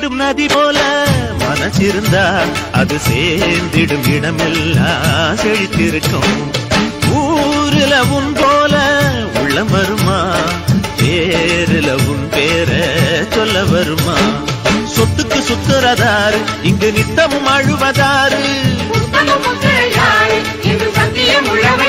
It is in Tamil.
ஓடிடும் நதி போல மனசிருந்தா அது சேர்ந்திடும் இடமெல்லாம் செழித்திருக்கும். ஊருல உன் போல உள்ளம் வருமா, பேருல உன் பேர சொல்ல வருமா? சொத்துக்கு சுத்துறதாரு இங்கு நித்தமும் அழுவதாரு, சத்தியம் உள்ளவர்